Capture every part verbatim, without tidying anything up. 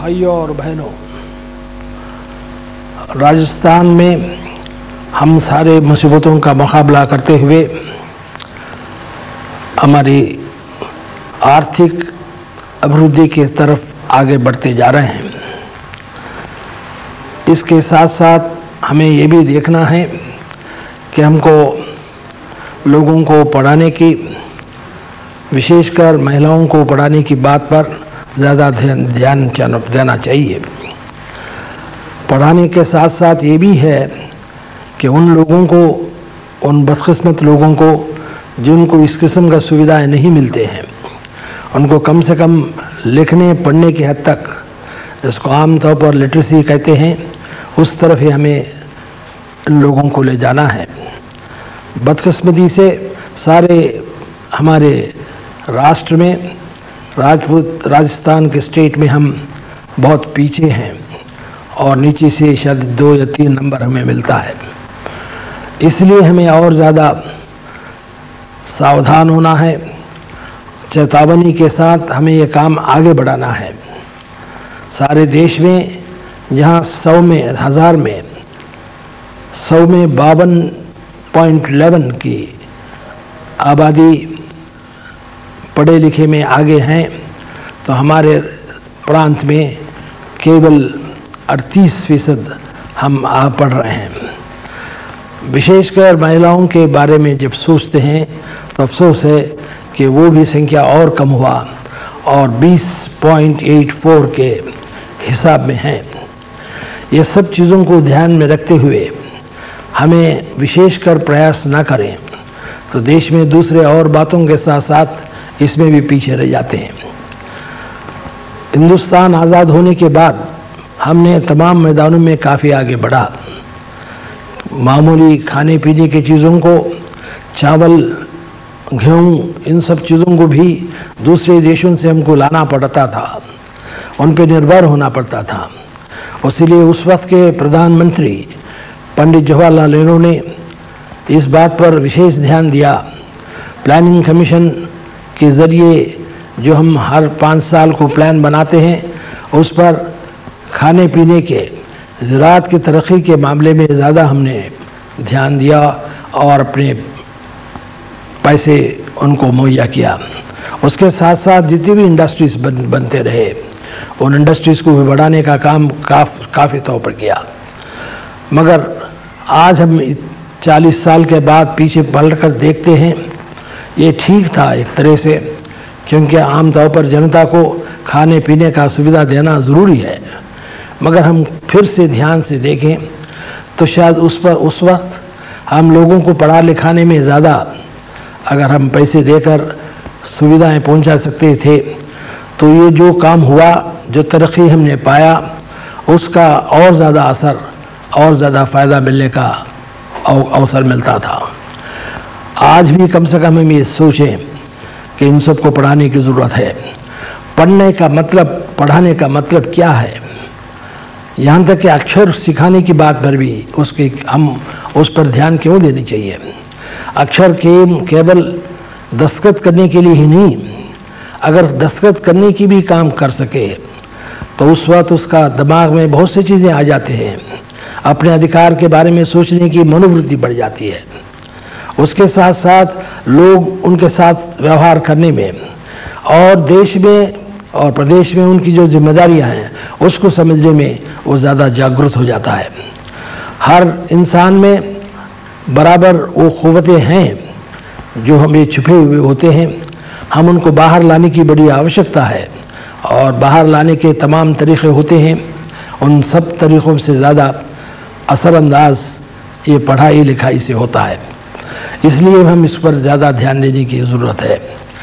भाइयों और बहनों, राजस्थान में हम सारे मुसीबतों का मुकाबला करते हुए हमारी आर्थिक अभिवृद्धि की तरफ आगे बढ़ते जा रहे हैं। इसके साथ साथ हमें ये भी देखना है कि हमको लोगों को पढ़ाने की, विशेषकर महिलाओं को पढ़ाने की बात पर ज़्यादा ध्यान ध्यान देना चाहिए। पढ़ाने के साथ साथ ये भी है कि उन लोगों को, उन बदकिस्मत लोगों को जिनको इस किस्म का सुविधाएं नहीं मिलते हैं, उनको कम से कम लिखने पढ़ने की हद तक, इसको आम तौर पर लिटरेसी कहते हैं, उस तरफ ही हमें इन लोगों को ले जाना है। बदकिस्मती से सारे हमारे राष्ट्र में, राजपूत राजस्थान के स्टेट में हम बहुत पीछे हैं और नीचे से शायद दो या तीन नंबर हमें मिलता है। इसलिए हमें और ज़्यादा सावधान होना है, चेतावनी के साथ हमें ये काम आगे बढ़ाना है। सारे देश में जहाँ सौ में हज़ार में सौ में बावन पॉइंट इलेवन की आबादी पढ़े लिखे में आगे हैं, तो हमारे प्रांत में केवल अड़तीस फीसद हम आ पढ़ रहे हैं। विशेषकर महिलाओं के बारे में जब सोचते हैं तो अफसोस है कि वो भी संख्या और कम हुआ और बीस पॉइंट आठ चार के हिसाब में है। ये सब चीज़ों को ध्यान में रखते हुए हमें विशेषकर प्रयास न करें तो देश में दूसरे और बातों के साथ साथ इसमें भी पीछे रह जाते हैं। हिंदुस्तान आज़ाद होने के बाद हमने तमाम मैदानों में काफ़ी आगे बढ़ा। मामूली खाने पीने की चीज़ों को, चावल, गेहूँ, इन सब चीज़ों को भी दूसरे देशों से हमको लाना पड़ता था, उन पर निर्भर होना पड़ता था। इसीलिए उस वक्त के प्रधानमंत्री पंडित जवाहरलाल नेहरू ने इस बात पर विशेष ध्यान दिया। प्लानिंग कमीशन के ज़रिए जो हम हर पाँच साल को प्लान बनाते हैं, उस पर खाने पीने के, ज़राअत की तरक्की के मामले में ज़्यादा हमने ध्यान दिया और अपने पैसे उनको मुहैया किया। उसके साथ साथ जितनी भी इंडस्ट्रीज़ बन, बनते रहे, उन इंडस्ट्रीज़ को भी बढ़ाने का काम काफ़ काफ़ी तौर पर किया। मगर आज हम चालीस साल के बाद पीछे पलट कर देखते हैं, ये ठीक था एक तरह से, क्योंकि आम तौर पर जनता को खाने पीने का सुविधा देना ज़रूरी है। मगर हम फिर से ध्यान से देखें तो शायद उस पर उस वक्त हम लोगों को पढ़ा लिखाने में ज़्यादा अगर हम पैसे देकर सुविधाएं पहुंचा सकते थे तो ये जो काम हुआ, जो तरक्की हमने पाया, उसका और ज़्यादा असर और ज़्यादा फ़ायदा मिलने का अवसर मिलता था। आज भी कम से कम हम ये सोचें कि इन सबको पढ़ाने की ज़रूरत है। पढ़ने का मतलब, पढ़ाने का मतलब क्या है, यहाँ तक कि अक्षर सिखाने की बात पर भी उसके हम उस पर ध्यान क्यों देनी चाहिए। अक्षर के केवल दस्तखत करने के लिए ही नहीं, अगर दस्तखत करने की भी काम कर सके तो उस वक्त उसका दिमाग में बहुत सी चीज़ें आ जाते हैं, अपने अधिकार के बारे में सोचने की मनोवृत्ति बढ़ जाती है। उसके साथ साथ लोग उनके साथ व्यवहार करने में और देश में और प्रदेश में उनकी जो जिम्मेदारियां हैं उसको समझने में वो ज़्यादा जागरूक हो जाता है। हर इंसान में बराबर वो क़ुव्वतें हैं जो हमें छुपे हुए होते हैं, हम उनको बाहर लाने की बड़ी आवश्यकता है और बाहर लाने के तमाम तरीक़े होते हैं। उन सब तरीक़ों से ज़्यादा असरअंदाज ये पढ़ाई लिखाई से होता है, इसलिए हम इस पर ज़्यादा ध्यान देने की ज़रूरत है।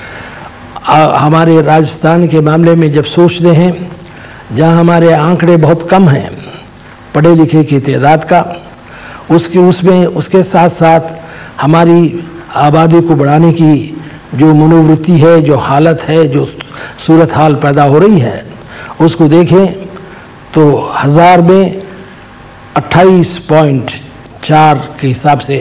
आ, हमारे राजस्थान के मामले में जब सोचते हैं, जहाँ हमारे आंकड़े बहुत कम हैं पढ़े लिखे की तादाद का, उसके उसमें उसके साथ साथ हमारी आबादी को बढ़ाने की जो मनोवृत्ति है, जो हालत है, जो सूरत हाल पैदा हो रही है, उसको देखें तो हज़ार में अट्ठाईस पॉइंट चार के हिसाब से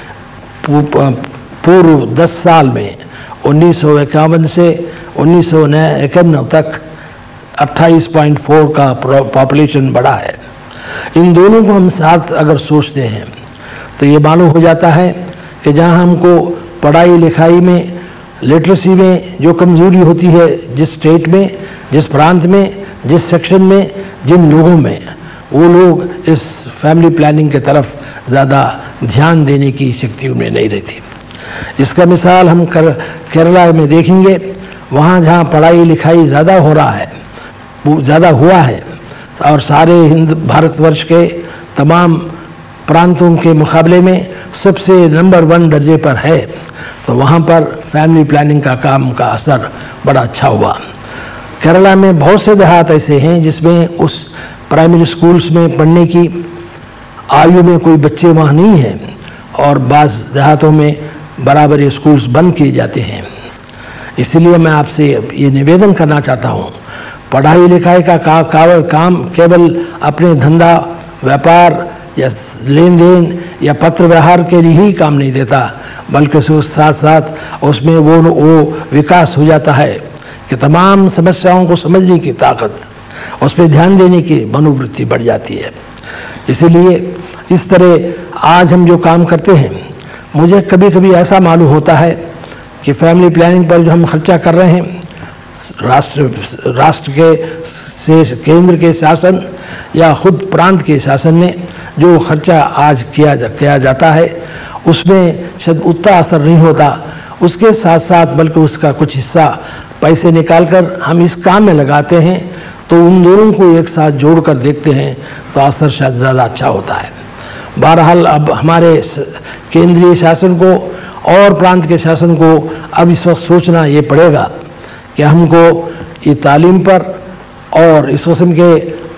पूर्व दस साल में उन्नीस सौ इक्यावन से उन्नीस सौ इक्यानवे तक अट्ठाईस पॉइंट चार का पॉपुलेशन बढ़ा है। इन दोनों को हम साथ अगर सोचते हैं तो ये मालूम हो जाता है कि जहाँ हमको पढ़ाई लिखाई में, लिटरेसी में जो कमजोरी होती है, जिस स्टेट में, जिस प्रांत में, जिस सेक्शन में, जिन लोगों में, वो लोग इस फैमिली प्लानिंग की तरफ ज़्यादा ध्यान देने की शक्ति उनमें नहीं रहती। इसका मिसाल हम कर केरला में देखेंगे। वहाँ जहाँ पढ़ाई लिखाई ज़्यादा हो रहा है, ज़्यादा हुआ है और सारे हिंद भारतवर्ष के तमाम प्रांतों के मुकाबले में सबसे नंबर वन दर्जे पर है, तो वहाँ पर फैमिली प्लानिंग का काम का असर बड़ा अच्छा हुआ। केरला में बहुत से देहात ऐसे हैं जिसमें उस प्राइमरी स्कूल्स में पढ़ने की आयु में कोई बच्चे वहाँ नहीं हैं और बाज़ देहातों में बराबर ये स्कूल्स बंद किए जाते हैं। इसलिए मैं आपसे ये निवेदन करना चाहता हूँ, पढ़ाई लिखाई का का, का, काम केवल अपने धंधा व्यापार या लेन देन या पत्र व्यवहार के लिए ही काम नहीं देता, बल्कि उसके साथ साथ उसमें वो वो विकास हो जाता है कि तमाम समस्याओं को समझने की ताकत, उस पर ध्यान देने की मनोवृत्ति बढ़ जाती है। इसीलिए इस तरह आज हम जो काम करते हैं, मुझे कभी कभी ऐसा मालूम होता है कि फैमिली प्लानिंग पर जो हम खर्चा कर रहे हैं, राष्ट्र राष्ट्र के से केंद्र के शासन या खुद प्रांत के शासन ने जो खर्चा आज किया जा, किया जाता है, उसमें शायद उतना असर नहीं होता। उसके साथ साथ बल्कि उसका कुछ हिस्सा पैसे निकालकर हम इस काम में लगाते हैं, तो उन दोनों को एक साथ जोड़कर देखते हैं तो असर शायद ज़्यादा अच्छा होता है। बहरहाल अब हमारे केंद्रीय शासन को और प्रांत के शासन को अब इस वक्त सोचना ये पड़ेगा कि हमको ये तालीम पर और इस किस्म के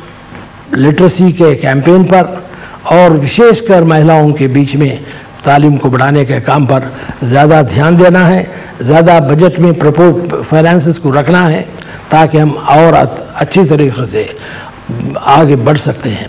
लिटरेसी के कैंपेन पर और विशेषकर महिलाओं के बीच में तालीम को बढ़ाने के काम पर ज़्यादा ध्यान देना है, ज़्यादा बजट में प्रपोज फाइनेंसेस को रखना है ताकि हम और अच्छी तरीके से आगे बढ़ सकते हैं।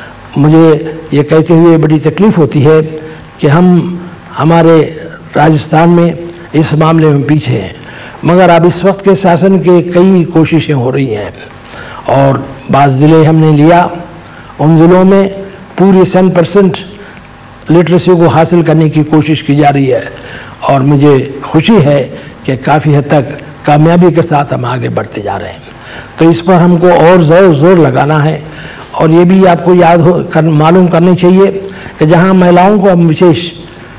मुझे ये कहते हुए बड़ी तकलीफ़ होती है कि हम हमारे राजस्थान में इस मामले में पीछे हैं, मगर अब इस वक्त के शासन के कई कोशिशें हो रही हैं और बाज़ ज़िले हमने लिया, उन ज़िलों में पूरी सौ परसेंट लिटरेसी को हासिल करने की कोशिश की जा रही है और मुझे खुशी है कि काफ़ी हद तक कामयाबी के साथ हम आगे बढ़ते जा रहे हैं। तो इस पर हमको और ज़ोर ज़ोर लगाना है और ये भी आपको याद हो कर, मालूम करनी चाहिए कि जहाँ महिलाओं को हम विशेष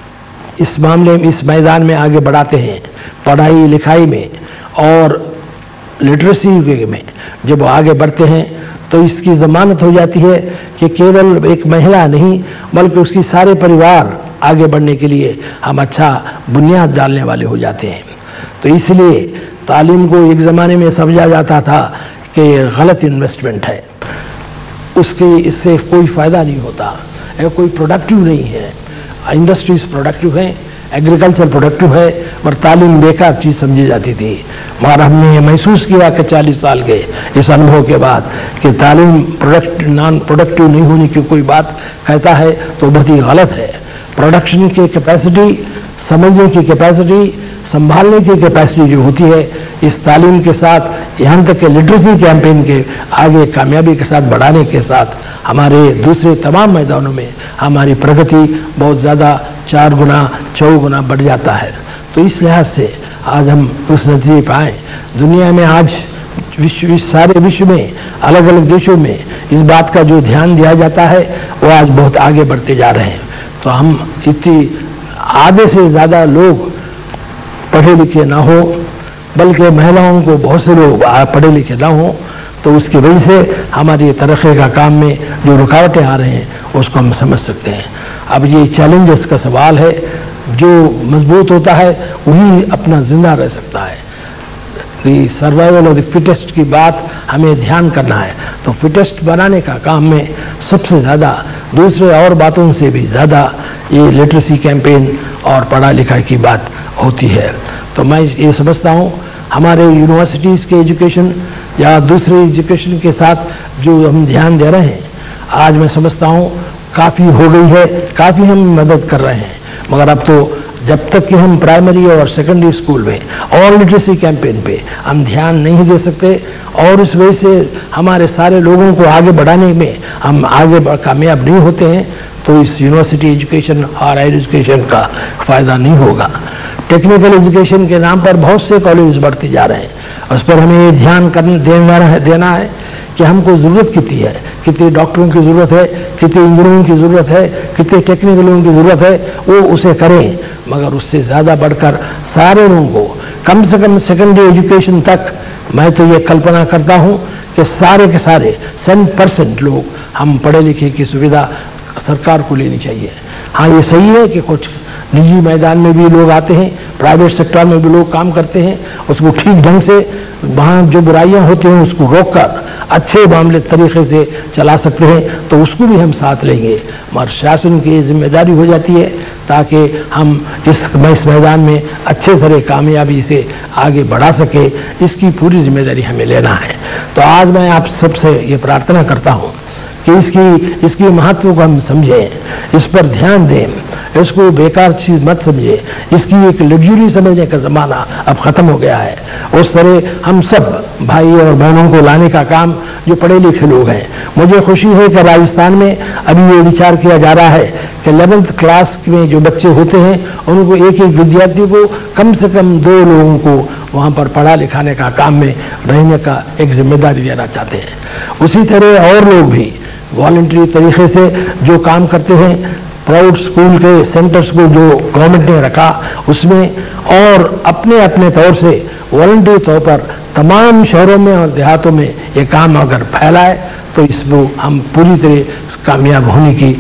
इस मामले में, इस मैदान में आगे बढ़ाते हैं, पढ़ाई लिखाई में और लिटरेसी में जब आगे बढ़ते हैं तो इसकी ज़मानत हो जाती है कि केवल एक महिला नहीं बल्कि उसकी सारे परिवार आगे बढ़ने के लिए हम अच्छा बुनियाद डालने वाले हो जाते हैं। तो इसलिए तालीम को एक ज़माने में समझा जाता था कि गलत इन्वेस्टमेंट है, उसके इससे कोई फ़ायदा नहीं होता, कोई प्रोडक्टिव नहीं है। इंडस्ट्रीज प्रोडक्टिव हैं, एग्रीकल्चर प्रोडक्टिव है, पर तालीम बेकार चीज़ समझी जाती थी। मगर हमने ये महसूस किया कि चालीस साल के इस अनुभव के बाद कि तालीम प्रोडक्ट नॉन प्रोडक्टिव नहीं होने की कोई बात कहता है तो बहुत ही गलत है। प्रोडक्शन की कैपेसिटी, समझने की कैपेसिटी, संभालने की कैपेसिटी जो होती है, इस तालीम के साथ यहाँ तक के लिटरेसी कैंपेन के आगे कामयाबी के साथ बढ़ाने के साथ हमारे दूसरे तमाम मैदानों में हमारी प्रगति बहुत ज़्यादा चार गुना चौगुना बढ़ जाता है। तो इस लिहाज से आज हम उस नतीजे पर आए। दुनिया में आज विश्व सारे विश्व में अलग अलग देशों में इस बात का जो ध्यान दिया जाता है वो आज बहुत आगे बढ़ते जा रहे हैं। तो हम इतनी आधे से ज़्यादा लोग पढ़े लिखे ना हो, बल्कि महिलाओं को बहुत से लोग पढ़े लिखे ना हो, तो उसकी वजह से हमारी तरक्की का काम में जो रुकावटें आ रहे हैं उसको हम समझ सकते हैं। अब ये चैलेंजेस का सवाल है, जो मजबूत होता है वही अपना जिंदा रह सकता है। The survival of the fittest की बात हमें ध्यान करना है। तो फिटेस्ट बनाने का काम में सबसे ज़्यादा दूसरे और बातों से भी ज़्यादा ये लिटरेसी कैंपेन और पढ़ा लिखाई की बात होती है। तो मैं ये समझता हूँ हमारे यूनिवर्सिटीज़ के एजुकेशन या दूसरे एजुकेशन के साथ जो हम ध्यान दे रहे हैं, आज मैं समझता हूँ काफ़ी हो गई है, काफ़ी हम मदद कर रहे हैं, मगर अब तो जब तक कि हम प्राइमरी और सेकेंडरी स्कूल में और लिटरेसी कैंपेन पे हम ध्यान नहीं दे सकते और इस वजह से हमारे सारे लोगों को आगे बढ़ाने में हम आगे कामयाब नहीं होते हैं, तो इस यूनिवर्सिटी एजुकेशन और हायर एजुकेशन का फ़ायदा नहीं होगा। टेक्निकल एजुकेशन के नाम पर बहुत से कॉलेज बढ़ते जा रहे हैं, उस पर हमें ये ध्यान करना देना है देना है कि हमको ज़रूरत कितनी है, कितने डॉक्टरों की ज़रूरत है, कितने इंजीनियरों की ज़रूरत है, कितने टेक्निकलों की ज़रूरत है, वो उसे करें। मगर उससे ज़्यादा बढ़कर सारे लोगों को कम से कम सेकेंडरी एजुकेशन तक, मैं तो ये कल्पना करता हूँ कि सारे के सारे सेवन परसेंट लोग हम पढ़े लिखे की सुविधा सरकार को लेनी चाहिए। हाँ, ये सही है कि कुछ निजी मैदान में भी लोग आते हैं, प्राइवेट सेक्टर में भी लोग काम करते हैं, उसको ठीक ढंग से वहाँ जो बुराइयाँ होती हैं उसको रोककर अच्छे मामले तरीके से चला सकते हैं, तो उसको भी हम साथ लेंगे। मगर शासन की जिम्मेदारी हो जाती है ताकि हम इस इस मैदान में अच्छे तरह कामयाबी से आगे बढ़ा सके, इसकी पूरी जिम्मेदारी हमें लेना है। तो आज मैं आप सबसे ये प्रार्थना करता हूँ कि इसकी इसकी महत्व को हम समझें, इस पर ध्यान दें, इसको बेकार चीज़ मत समझे, इसकी एक लग्जरी समझने का ज़माना अब ख़त्म हो गया है। उस तरह हम सब भाई और बहनों को लाने का काम जो पढ़े लिखे लोग हैं, मुझे खुशी है कि राजस्थान में अभी ये विचार किया जा रहा है कि इलेवेंथ क्लास में जो बच्चे होते हैं उनको एक एक विद्यार्थी को कम से कम दो लोगों को वहाँ पर पढ़ा लिखाने का काम में रहने का एक जिम्मेदारी देना चाहते हैं। उसी तरह और लोग भी वॉलंटरी तरीके से जो काम करते हैं, प्राउड स्कूल के सेंटर्स को जो गवर्नमेंट ने रखा उसमें, और अपने अपने तौर से वॉलंटरी तौर पर तमाम शहरों में और देहातों में ये काम अगर फैलाए तो इसको हम पूरी तरह कामयाब होने की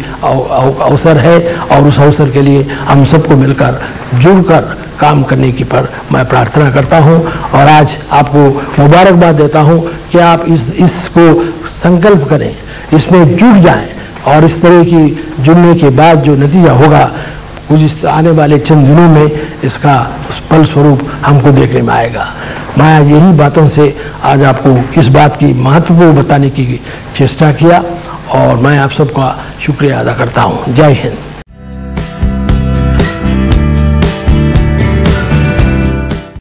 अवसर है। और उस अवसर के लिए हम सबको मिलकर जुड़कर काम करने की पर मैं प्रार्थना करता हूं और आज आपको मुबारकबाद देता हूं कि आप इस इसको संकल्प करें, इसमें जुट जाएं और इस तरह की जुड़ने के बाद जो नतीजा होगा कुछ आने वाले चंद दिनों में इसका फल स्वरूप हमको देखने में आएगा। मैं आज यही बातों से आज आपको इस बात की महत्व को बताने की चेष्टा किया और मैं आप सबका शुक्रिया अदा करता हूँ। जय हिंद।